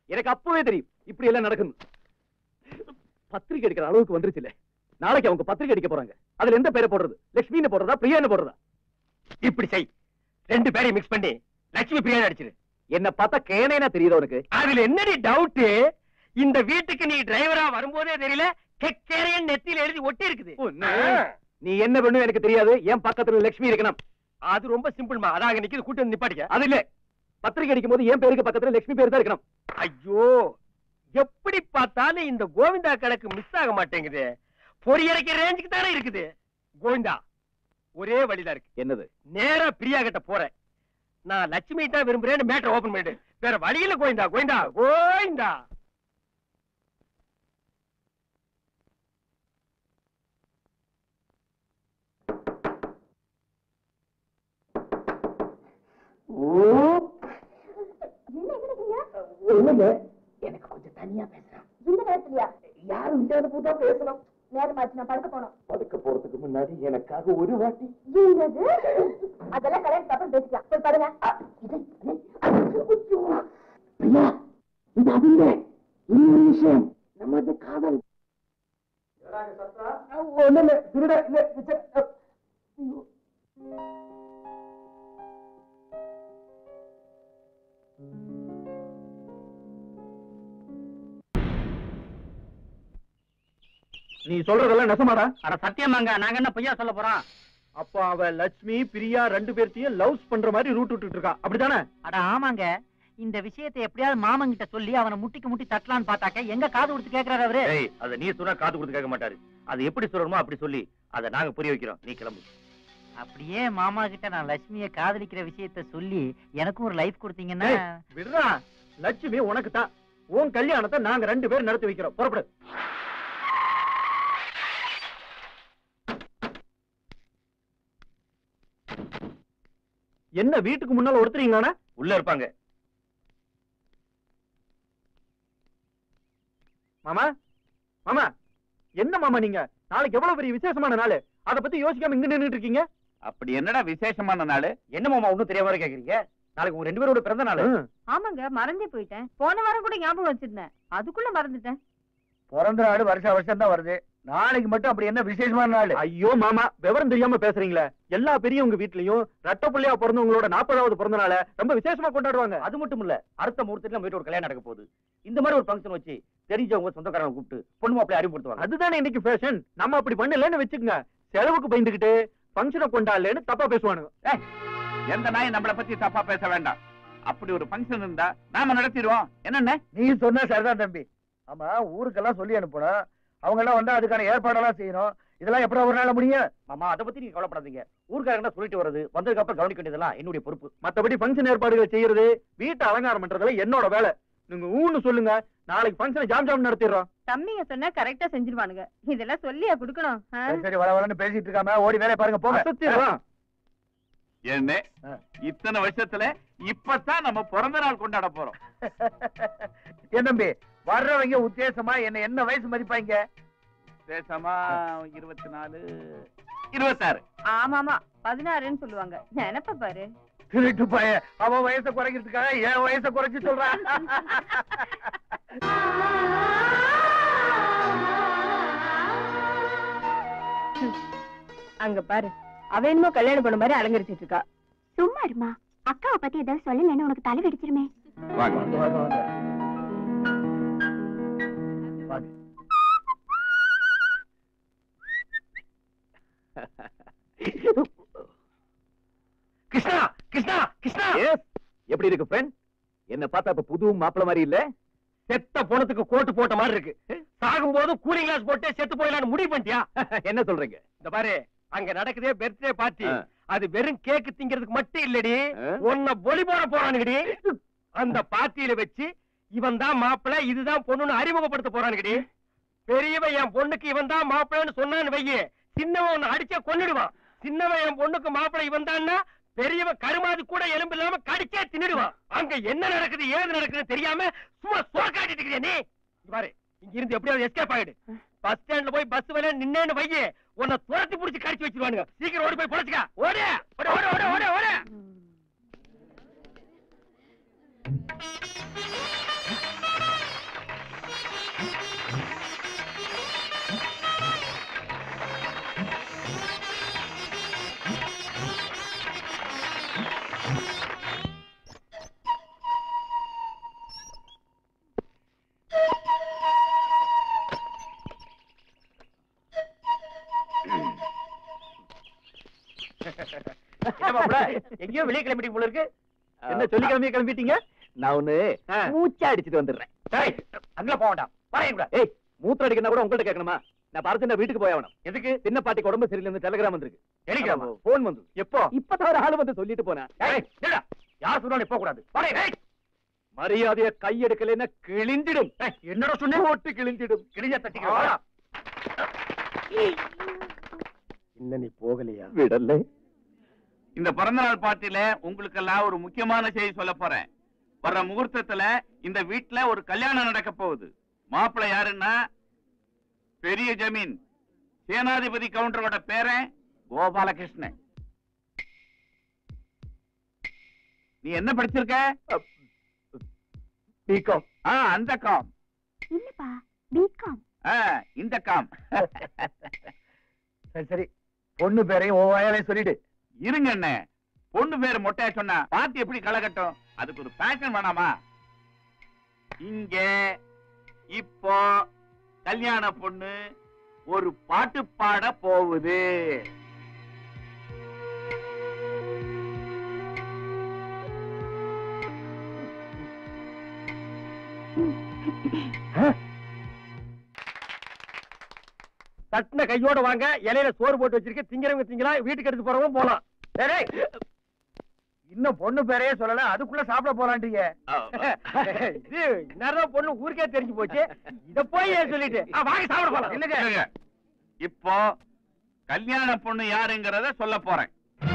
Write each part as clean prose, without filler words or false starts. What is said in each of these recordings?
எனக்கு அப்பவே தெரியும் இப்படி எல்லாம் நடக்கும். பத்திரிக்கை அடிக்கிற அளவுக்கு வந்துருச்சு இல்ல. நாளைக்கு அவங்க பத்திரிக்கை அடிக்க போறாங்க. அதுல எந்த பேரை போடுறது? லட்சுமின்னு போடுறதா பிரியான்னு போடுறதா? இப்படி செய், ரெண்டு பேரையும் மிக்ஸ் பண்ணி லட்சுமி பிரியாணி அடிச்சிரு. என்ன பார்த்தா கேனேனா தெரியுதா உனக்கு? அதுல என்னடி டவுட்? இந்த வீட்டுக்கு நீ டிரைவரா வரும்போதே தெரியல, கெக்கேரையன் நெத்தியில எழுதி ஒட்டி இருக்குது. நீ என்ன பண்ணும் எனக்கு தெரியாது. என் பக்கத்துல லட்சுமி இருக்கணும். அது ரொம்ப சிம்பிள்மா. அதாக நிக்கிறது கூட்டம் நிப்பாட்டிக்க. அது இல்ல, பத்திரிக்கை அடிக்கும் போது என் பேருக்கு பக்கத்துல லட்சுமி பேர் தான் இருக்கணும். ஐயோ, எப்படி பார்த்தாலும் இந்த கோவிந்தா கணக்கு மிஸ் ஆக மாட்டேங்குது. பொரியரைக்க ரேஞ்சுக்கு தானே இருக்குது. கோவிந்தா, ஒரே வழிதான் இருக்கு. என்னது? நேரா பிரியா கிட்ட போறேன். நான் லட்சுமி தான் விரும்புறேன்னு மேட்டர் ஓபன் பண்ணிடு. வேற வழியில கோவிந்தா கோவிந்தா கோவிந்தா. எனக்கு கொஞ்சம் தனியா பேசுறேன். இந்த நேரத்துலயா? யாரும் இல்லாத போதா பேசணும். நேரமாச்சு, நான் படுக்க போனோம். படுக்க போறதுக்கு முன்னாடி எனக்காக ஒரு வாட்டி. அதெல்லாம் கல்யாணம் அப்புறம் பேசிக்கலாம். போய் படுங்க. பிரியா, இது அதுங்க. இன்னொரு விஷயம், நமது காதல். ஒண்ணு திருட இல்ல. நீ சொல்றதெல்லாம் நெசமாடா? அட சத்தியமாங்க, நாங்க என்ன பொய்யா சொல்ல போறோம்? அப்ப அவ லட்சுமி பிரியா ரெண்டு பேர்த்தையும் லவ்ஸ் பண்ற மாதிரி ரூட் விட்டுட்டு இருக்கா, அப்படித்தானே? அட ஆமாங்க. இந்த விஷயத்தை எப்படியாவது மாமன் கிட்ட சொல்லி அவனை முட்டிக்கு முட்டி தட்டலான்னு பார்த்தாக்க எங்க காது கொடுத்து கேக்குறாரு அவரு. அத நீ சொன்னா காது கொடுத்து கேட்க மாட்டாரு. அது எப்படி சொல்லணுமோ அப்படி சொல்லி அதை நாங்க புரிய வைக்கிறோம். நீ கிளம்பு. அப்படியே மாமா கிட்ட நான் லட்சுமியை காதலிக்கிற விஷயத்த சொல்லி எனக்கும் ஒரு லைஃப் கொடுத்தீங்கன்னா. விடுறா, லட்சுமி உனக்கு தான். உன் கல்யாணத்தை நாங்க ரெண்டு பேரும் நடத்தி வைக்கிறோம். புறப்படு. என்ன வீட்டுக்கு முன்னால ஒருத்தரீங்களானா? உள்ள இருப்பாங்க. மாமா, மாமா, என்ன மாமா நீங்க? நாளைக்கு எவ்வளவு பெரிய விசேஷமான நாள், அத பத்தி யோசிக்காம இங்க நின்னுட்டு இருக்கீங்க. அப்படி என்னடா விசேஷமான நாள்? என்ன மாமா ஒண்ணும் தெரியாம கேக்குறீங்க? நாளைக்கு உங்க ரெண்டு பேரோட பிறந்த நாள். ஆமாங்க, மறந்தே போயிட்டேன். போன வாரம் கூட ஞாபகம் வச்சிருந்தேன், அதுக்குள்ள மறந்துட்டேன். பிறந்த நாள் வருஷம் தான் வருது. நாளைக்கு மட்டும் அப்படி என்ன விசேஷமான நாள்? ஐயோ மாமா, விவரம் தெரியாம பேசுறீங்களே. எல்லா பெரியவங்க வீட்லயும் ரெட்ட பிள்ளையா பிறந்தவங்களோட 40வது பிறந்த நாளை ரொம்ப விசேஷமா கொண்டாடுவாங்க. அது மட்டும் இல்ல, அடுத்த முகூர்த்தத்துல நம்ம வீட்டு ஒரு கல்யாணம் நடக்க போகுது. இந்த மாதிரி ஒரு ஃபங்க்ஷன் வச்சு தெரிஞ்சவங்க சொந்தக்காரங்க கூப்பிட்டு பொண்ணு மாப்பிள்ளை அறிமுகப்படுத்துவாங்க. அதுதானே இன்னைக்கு ஃபேஷன். நம்ம அப்படி பண்ணலன்னு வச்சுக்கோங்க, செலவுக்கு பயந்துகிட்டு ஃபங்க்ஷனை கொண்டாடலன்னு தப்பா பேசுவானுங்க. எந்த நாய் நம்மளை பத்தி தப்பா பேச வேண்டாம். அப்படி ஒரு ஃபங்க்ஷன் இருந்தா நாம நடத்திடுவோம். என்னென்ன நீ சொன்னா சரிதான் தம்பி. ஆமா, ஊருக்கெல்லாம் சொல்லி அனுப்பணும். அவங்க எல்லாம் வந்தா அதுக்கான ஏற்பாடெல்லாம் செய்யணும். இதெல்லாம் எப்படி ஒரு நாள் முடியும்? மாமா, அதை பத்தி நீங்க கவலைப்படாதீங்க. ஊருக்காரங்க சொல்லிட்டு வருது, வந்ததுக்கு அப்புறம் கவனிக்க வேண்டியதெல்லாம் என்னுடைய பொறுப்பு. மத்தபடி ஃபங்க்ஷன் ஏற்பாடுகள் செய்யறது, வீட்டை அலங்காரம் பண்றதுல என்னோட வேலை. நீங்க ஊன்னு சொல்லுங்க, நாளைக்கு ஃபங்க்ஷனை ஜாம் ஜாம் நடத்திடுறோம். தம்பிங்க சொன்னா கரெக்டா செஞ்சிருவானுங்க. இதெல்லாம் சொல்லியா குடுக்கணும்? சரி, வர வரன்னு பேசிட்டு இருக்காம ஓடி வேலையை பாருங்க, போங்க. என்ன இத்தனை வருஷத்துல இப்பதான் நம்ம பிறந்த நாள் கொண்டாட போறோம். என் தம்பி, வர்றவங்க உத்தேசமா என்ன வயசு மதிப்பாங்க? பேசாமா 24, 26. ஆமாமா, 16ன்னு சொல்லுவாங்க. நினைப்ப பாரு. திருட்டு பைய, அவன் வயசை குறைக்கிறதுக்காக என் வயசை குறைச்சு சொல்றான். அங்க பாரு, அவ என்னமோ கல்யாணம் பண்ண மாதிரி அலங்கரிச்சிட்டு இருக்கா. சும்மா இருமா, அக்காவை பத்தி ஏதாவது சொல்லலன்னு உனக்கு தலை வெடிச்சிருமே. வாங்க வாங்க வாங்க வாங்க வாங்க. கிருஷ்ணா கிருஷ்ணா கிருஷ்ணா, எப்படி இருக்கு ஃப்ரெண்ட்? என்ன பார்த்தா இப்ப புது மாப்பிள்ள மாதிரி இல்ல? செத்த போனதுக்கு கோட்டு போட்ட மாதிரி இருக்கு. சாகும் போது கூலிங் கிளாஸ் போட்டு செத்து போயிடலான்னு முடிவு பண்ணிட்டியா? என்ன சொல்றீங்க? இந்த பாரு, அங்க நடக்குதே பர்த்டே பார்ட்டி. அது வெறும் கேக்கு திங்கிறதுக்கு மட்டும் இல்லடி, உன்னை பொலி போட போறானுங்கடி. அந்த பார்ட்டியில வச்சு இவன் தான் மாப்பிள்ள, இதுதான் பொண்ணுன்னு அறிமுகப்படுத்த போறானுங்கடி. பெரியவன் என் பொண்ணுக்கு இவன் தான் மாப்பிள்ளன்னு சொன்னான்னு வையே, சின்னவன் உன்னை அடிச்சா கொன்னுடுவான். சின்னவன் என் பொண்ணுக்கு மாப்பிள்ள இவன் தான்னா பெரியவன் கருமாதி கூட எலும்பு இல்லாம கடிச்சே தின்னுடுவான். அங்க என்ன நடக்குது ஏது நடக்குதுன்னு தெரியாம சும்மா சோக்காட்டிட்டு இருக்கிற நீ. பாரு, இங்க இருந்து எப்படியாவது எஸ்கேப் ஆயிடு. பஸ் ஸ்டாண்ட்ல போய் பஸ் வேலை நின்னு வையே, உன்னை துரத்தி புடிச்சு கடிச்சு வச்சிருவானுங்க. சீக்கிரம் ஓடி போய் பொழைச்சுக்க. ஓடு ஓடு ஓடு ஓடு ஓடு ஓடு. எங்கேயோ வெளியே கிளம்பிட்டீங்க போல இருக்கு. என்ன சொல்லி கிளம்பிட்டீங்க? நான் ஒண்ணு மூச்சா அடிச்சிட்டு வந்துடுறேன். அங்க போக வேண்டாம், வரையும் கூட. ஏய், மூத்திரம் அடிக்கணும் கூட உங்கள்ட்ட கேட்கணுமா? நான் பார்த்து வீட்டுக்கு போய் ஆகணும். எதுக்கு? சின்ன பாட்டிக்கு உடம்பு சரியில்லை, டெலிகிராம் வந்திருக்கு. டெலிகிராமா? போன் வந்து. எப்போ? இப்பதான் ஒரு ஆளு வந்து சொல்லிட்டு போனேன். யார் சொன்னாலும் போக கூடாது. மரியாதைய கையெடுக்கலைன்னா கிழிஞ்சிடும். என்னடா சொன்ன? போட்டு கிழிஞ்சிடும். கிழிஞ்ச தட்டிக்க. இன்னும் நீ போகலையா? விடல. இந்த பிறந்தநாள் பார்ட்டியில உங்களுக்கு எல்லாம் ஒரு முக்கியமான செய்தி சொல்ல போறேன். வர்ற முகூர்த்தத்துல இந்த வீட்டுல ஒரு கல்யாணம் நடக்க போகுது. மாப்பிள்ளை யாருன்னா பெரிய ஜமீன் சேனாதிபதி கவுண்டரோட பேரன் கோபாலகிருஷ்ணன். நீ என்ன படிச்சிருக்க? பிகாம். அந்த காம். இல்லப்பா, பிகாம். இந்த காம். சரி சரி, பொண்ணு பேரையும் ஓவாயாலையும் சொல்லிடு. இருங்க என்ன, பொண்ணு பேரு மொட்டையா சொன்னா பார்த்து எப்படி கலகட்டும்? அதுக்கு ஒரு பேஷன் வேணாமா? இங்க இப்போ கல்யாண பொண்ணு ஒரு பாட்டு பாட போகுது. தட்டின கையோட வாங்க, இலையில சோறு போட்டு வச்சிருக்க, திங்கிறவங்க திங்கலாம், வீட்டுக்கு எடுத்து போறவங்க போலாம். டேய், இன்னும் பொண்ணு பேரையே சொல்லல, அதுக்குள்ள சாப்பிட போலான்றீங்க. இது இன்னும் பொண்ணு ஊருக்கே தெரிஞ்சு போச்சு, இத போய் சொல்லிட்டு வாங்க சாப்பிட போலாம். இல்லங்க, இப்போ கல்யாண பொண்ணு யாருங்கிறத சொல்ல போறேன்.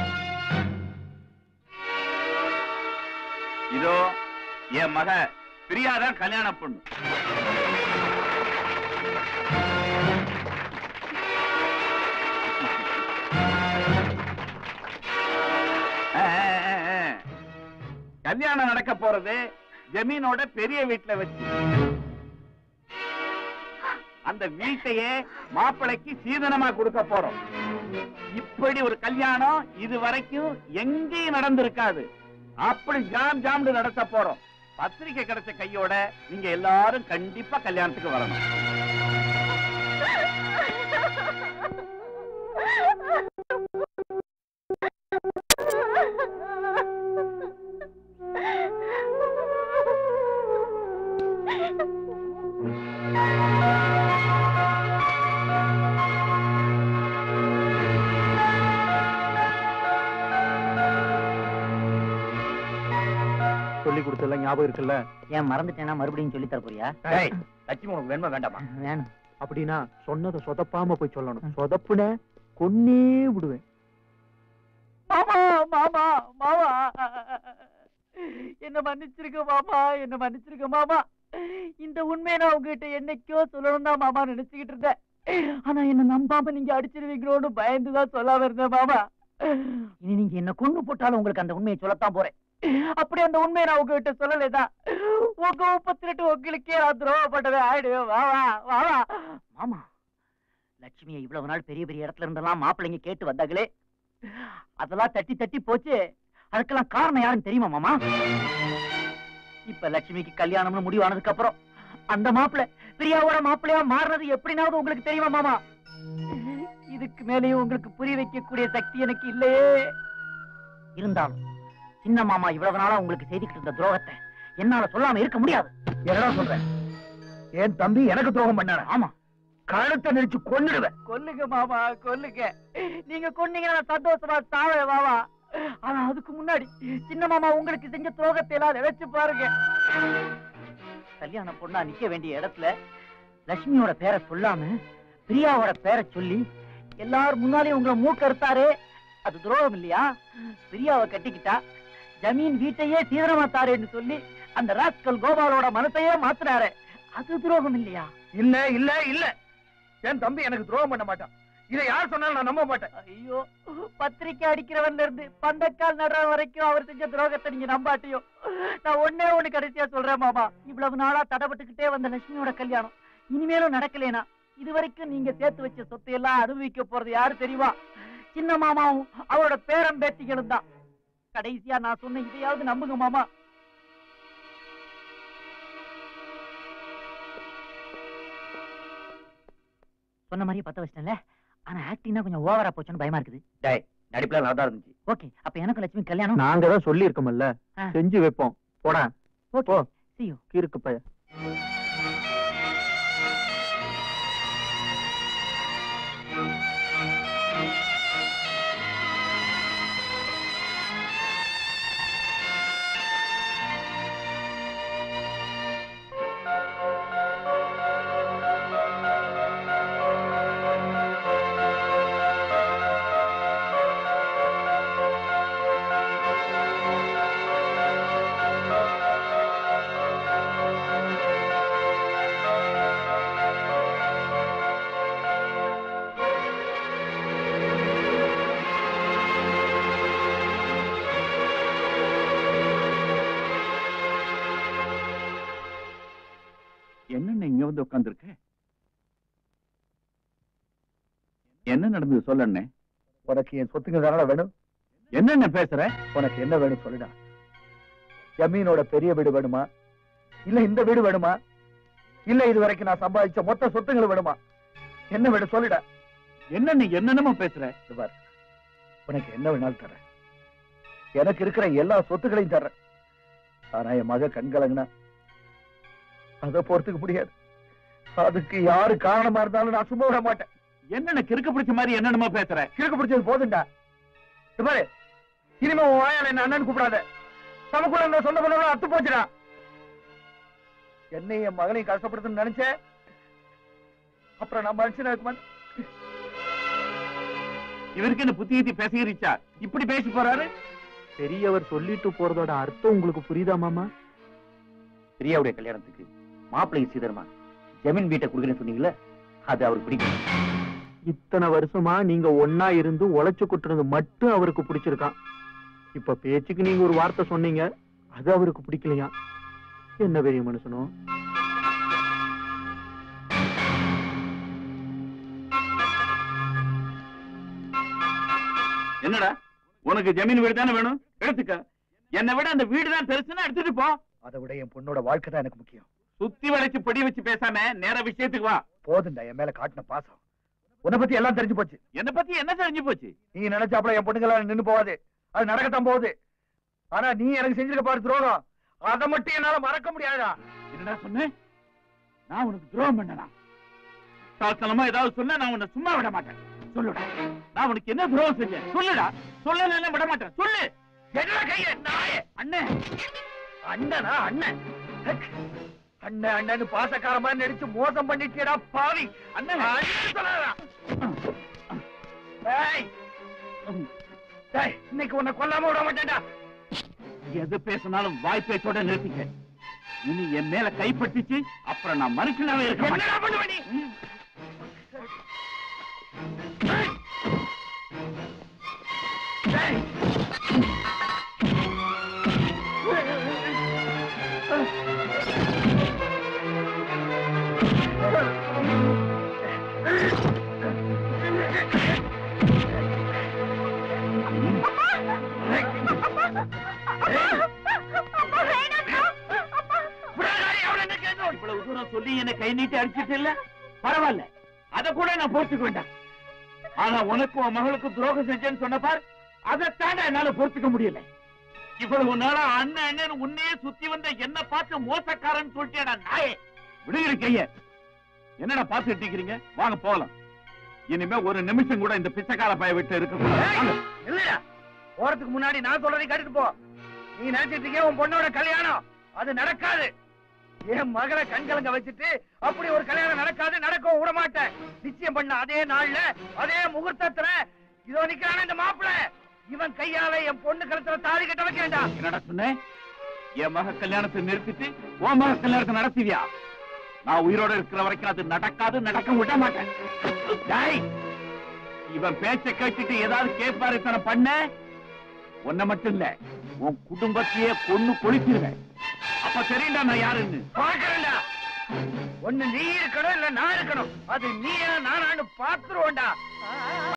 இதோ என் மக பிரியாதான் கல்யாண பொண்ணு. கல்யாணம் நடக்க போறது ஜமீனோட பெரிய வீட்டுல வச்சு. அந்த வீட்டையே மாப்பிளைக்கு சீதனமா கொடுக்க போறோம். இப்படி ஒரு கல்யாணம் இது வரைக்கும் எங்கேயும் நடந்திருக்காது. அப்படி ஜாம் ஜாம்னு நடத்த போறோம். பத்திரிக்கை கிடைச்ச கையோட நீங்க எல்லாரும் கண்டிப்பா கல்யாணத்துக்கு வரணும். சொல்லி கொடுத்தெல்லாம் ஞாபகம் இருக்குல்ல? ஏன் மறந்துட்டேன்னா மறுபடியும் சொல்லி தர போறியா? லட்சுமி உனக்கு வேணுமா வேண்டாமா? வேணும். அப்படின்னா சொன்னதை சொதப்பாம போய் சொல்லணும். சொதப்புன கொன்னே விடுவேன். மாமா மாமா மாமா, என்ன மன்னிச்சிருக்க மாமா, என்ன மன்னிச்சிருக்க மாமா. இந்த உண்மையை நான் உங்ககிட்ட என்னைக்கோ சொல்லணும் தான் மாமா நினைச்சுக்கிட்டு இருந்தேன். ஆனா என்ன நம்பாம நீங்க அடிச்சிருவீங்களோன்னு பயந்துதான் சொல்லாம இருந்தேன் மாமா. இனி நீங்க என்ன கொண்டு போட்டாலும் உங்களுக்கு அந்த உண்மையை சொல்லத்தான் போறேன். அப்படி அந்த உண்மையை நான் உங்ககிட்ட சொல்லலைதான் உங்க 38 உங்களுக்கே நான் துரோகப்பட்டதை ஆயிடுவேன். வாவா வாவா மாமா. லட்சுமியை இவ்வளவு நாள் பெரிய பெரிய இடத்துல இருந்தெல்லாம் மாப்பிள்ளைங்க கேட்டு வந்தாங்களே, அதெல்லாம் தட்டி தட்டி போச்சு. அதுக்கெல்லாம் காரணம் யாருன்னு தெரியுமா மாமா? இப்ப லட்சுமிக்கு கல்யாணம்னு முடிவானதுக்கு அப்புறம் அந்த மாப்பிள்ளை பிரியாவோட மாப்பிள்ளையா மாறினது எப்படினாவது உங்களுக்கு தெரியுமா மாமா? இதுக்கு மேலேயும் உங்களுக்கு புரிய வைக்கக்கூடிய சக்தி எனக்கு இல்லையே. இருந்தாலும் சின்ன மாமா இவ்வளவு நாளா உங்களுக்கு செய்திக்கிட்டு இருந்த துரோகத்தை என்னால சொல்லாம இருக்க முடியாது. என்னடா சொல்றேன்? என் தம்பி எனக்கு துரோகம் பண்ணாரு. ஆமா, கழுத்தை நெரிச்சு கொன்னுடுவேன். கொல்லுங்க மாமா, கொல்லுங்க. நீங்க கொன்னீங்கன்னா நான் சந்தோஷமா சாவேன் மாமா. ஆனா அதுக்கு முன்னாடி சின்ன மாமா உங்களுக்கு செஞ்ச துரோகத்தை எல்லாம் நினைச்சு பாருங்க. கல்யாண பொண்ணா நிக்க வேண்டிய இடத்துல லட்சுமியோட பேரை சொல்லாம பிரியாவோட பேரை சொல்லி எல்லாரும் முன்னாலே உங்களை மூக்கறுத்தாரு. அது துரோகம் இல்லையா? பிரியாவை கட்டிக்கிட்டா ஜமீன் வீட்டையே சீதனமா தாரேன்னு சொல்லி அந்த ராஸ்கல் கோபாலோட மனத்தையே மாத்தினாரு. அது துரோகம் இல்லையா? இல்ல இல்ல இல்ல, என் தம்பி எனக்கு துரோகம் பண்ண மாட்டான். இதை யார் சொன்னாலும் நான் நம்ப மாட்டேன். ஐயோ, பத்திரிக்கை அடிக்கிறவன்ல இருந்து பந்தக்கால் நடுற வரைக்கும் அவர் செஞ்ச துரோகத்தை நீங்க நம்பாட்டியும் நான் ஒண்ணே ஒண்ணு கடைசியா சொல்றேன் மாமா. இவ்வளவு நாளா தடப்பட்டுக்கிட்டே வந்த லட்சுமியோட கல்யாணம் இனிமேலும் நடக்கலேனா இது வரைக்கும் நீங்க சேர்த்து வச்ச சொத்தை எல்லாம் அனுபவிக்க போறது யாரு தெரியுமா? சின்ன மாமாவும் அவரோட பேரம் பேத்திகளும் தான். கடைசியா நான் சொன்ன இதையாவது நம்புங்க மாமா. சொன்ன மாதிரி பத்த வச்சிட்டேன்ல. ஆனா ஆக்டிங்னா கொஞ்சம் ஓவரா போச்சுன்னு பயமா இருக்குது. டேய், நடிப்புல நல்லா இருந்துச்சு. ஓகே, அப்ப எனக்கு லட்சுமி கல்யாணம். நாங்க தான் சொல்லி இருக்கோம்ல, செஞ்சு வைப்போம். போடா. Okay, see you. கிறுக்கு பைய. என்னென்ன இங்க வந்து உட்கார்ந்துருக்க? என்ன நடந்தது சொல்லண்ணே. உனக்கு என் சொத்துங்க தானடா வேணும்? என்னென்ன பேசுற? உனக்கு என்ன வேணும் சொல்லுடா. ஜமீனோட பெரிய வீடு வேணுமா, இல்ல இந்த வீடு வேணுமா, இல்ல இது வரைக்கும் நான் சம்பாதிச்ச மொத்த சொத்துங்களும் வேணுமா? என்ன வேணும் சொல்லுடா. என்னென்ன என்னென்னமோ பேசுற? பார், உனக்கு என்ன வேணாலும் தரேன். எனக்கு இருக்கிற எல்லா சொத்துக்களையும் தர்றேன். ஆனா என் மக கண்கலங்கனா அதை பொறுத்துக்க முடியாது. அதுக்கு யாரு காரணமா இருந்தாலும் நான் சும்மா விட மாட்டேன். என்னென்ன கிறுக்கு பிடிச்ச மாதிரி என்னென்னமோ பேசுற? கிறுக்கு பிடிச்சது போதுண்டா. பாரு, இனிமே உன் வாயால என்ன அண்ணன் கூப்பிடாத. நமக்குள்ள இந்த சொந்த பண்ண அத்து போச்சுடா. என்னை என் மகளையும் கஷ்டப்படுத்துன்னு நினைச்சேன். அப்புறம் நான் மனுஷனா இருக்க மாட்டேன். இவருக்கு என்ன புத்தி கீத்தி பேசுகிறீச்சா? இப்படி பேசி போறாரு. பெரியவர் சொல்லிட்டு போறதோட அர்த்தம் உங்களுக்கு புரியுதா மாமா? பிரியாவுடைய கல்யாணத்துக்கு மாப்பிள்ளைக்கு சீதனமா ஜமீன் வீட்டை கொடுக்குறேன்னு சொன்னீங்களே, அது அவருக்கு பிடிக்கும். இத்தனை வருஷமா நீங்க ஒன்னா இருந்து உழைச்சு குட்டுறது மட்டும் அவருக்கு பிடிச்சிருக்கான். இப்ப பேச்சுக்கு நீங்க ஒரு வார்த்தை சொன்னீங்க, அது அவருக்கு பிடிக்கலையா? என்ன பெரிய மனுஷனோ. என்னடா உனக்கு ஜமீன் வீடு தானே வேணும்? எடுத்துக்க. என்னை விட அந்த வீடு தான் பெருசுன்னா எடுத்துட்டு போ. அதை விட என் பொண்ணோட வாழ்க்கை தான் எனக்கு முக்கியம். சுத்தி வளைச்சு பொடி வச்சு பேசாம நேர விஷயத்துக்கு வா. போதுண்டா என் மேல காட்டின பாசம். உன்னை பத்தி எல்லாம் தெரிஞ்சு போச்சு. என்ன பத்தி என்ன தெரிஞ்சு போச்சு? நீ நினைச்சாப்ல என் பொண்ணுங்களாம் நின்னு போவாது. அது நடக்கத்தான் போகுது. ஆனா நீ எனக்கு செஞ்சிருக்க பாரு துரோகம், அதை மட்டும் என்னால மறக்க முடியாதா? என்னடா சொன்ன? நான் உனக்கு துரோகம் பண்ணனா? சாத்தனமா ஏதாவது சொன்னா நான் உன்னை சும்மா விட மாட்டேன். சொல்லுடா, நான் உனக்கு என்ன துரோகம் செஞ்சேன்? சொல்லுடா. சொல்லல விட மாட்டேன். சொல்லு. என்ன கைய நாயே? அண்ணன் அண்ணனா? அண்ணன் அண்ணன் அண்ணன் பாசக்காரமா நடிச்சு மோசம் பண்ணிட்டேடா பாவி. அண்ணன் சொல்லாதா? இன்னைக்கு உன்னை கொல்லாம விட மாட்டேன்டா. எது பேசினாலும் வாய் பேச்சோட நிறுத்திக்க. இனி என் மேல கைப்பற்றிச்சு அப்புறம் நான் மனுஷனாவே இருக்க மாட்டேன். இவ்வளவு தூரம் சொல்லி என்னை கை நீட்டி அடிச்சிட்டு இல்ல, பரவாயில்ல, அதை கூட நான் பொறுத்துக்க வேண்டாம். ஆனா உனக்கு உன் மகளுக்கு துரோகம் செஞ்சேன்னு சொன்ன பார், அதைத்தாண்ட என்னால பொறுத்துக்க முடியல. இவ்வளவு நாளா அண்ணன் அண்ணன் உன்னையே சுத்தி வந்த என்ன பார்த்து மோசக்காரன் சொல்லிட்டேடா நாயே. விடுகிற கைய. என்னடா பார்த்துட்டு இருக்கீங்க? வாங்க போகலாம். இனிமே ஒரு நிமிஷம் கூட இந்த பிச்சைக்கார பைய விட்டு இருக்க கூடாது. இல்லையா? போறதுக்கு முன்னாடி நான் சொல்றதை கேட்டுட்டு போ. நீ நினைச்சிட்டு இருக்க உன் பொண்ணோட கல்யாணம் அது நடக்காது. என் மகளை கண்கலங்க வச்சுட்டு அப்படி ஒரு கல்யாணம் நடக்காது, நடக்கவும் விட மாட்டேன். நிச்சயம் பண்ண அதே நாள்ல அதே முகூர்த்தத்துல இதோ நிக்கிறான இந்த மாப்பிள்ளை, இவன் கையால என் பொண்ணு கழுத்துல தாலி கட்ட வைக்க வேண்டாம். என்னடா சொன்ன? என் மக கல்யாணத்தை நிறுத்திட்டு உன் மக கல்யாணத்தை நடத்துவியா? நான் உயிரோட இருக்கிற வரைக்கும் அது நடக்காது, நடக்க விட மாட்டேன். இவன் பேச்ச கேட்டுட்டு ஏதாவது கேட்பாரு பண்ண உன்னை மட்டும் இல்ல உன் குடும்பத்தையே கொன்னு கொளுத்திடுவேன். அப்ப தெரியுண்டா நான் யாருன்னு. பாக்குறேன்டா. ஒண்ணு நீ இருக்கணும் இல்ல நான் இருக்கணும். அது நீயா நானான்னு பாத்துருவோண்டா.